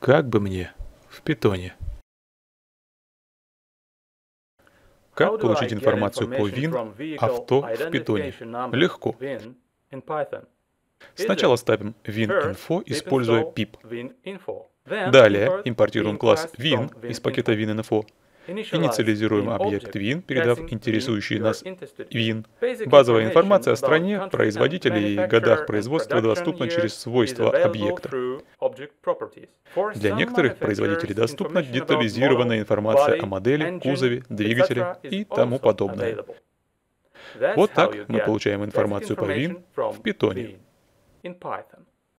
Как бы мне в питоне. Как получить информацию по VIN авто в питоне? Легко. Сначала ставим VIN-info, используя pip. Далее импортируем класс VIN из пакета VIN-info. Инициализируем объект VIN, передав интересующий нас VIN. Базовая информация о стране, производителе и годах производства доступна через свойства объекта. Для некоторых производителей доступна детализированная информация о модели, кузове, двигателе и тому подобное. Вот так мы получаем информацию по VIN в питоне.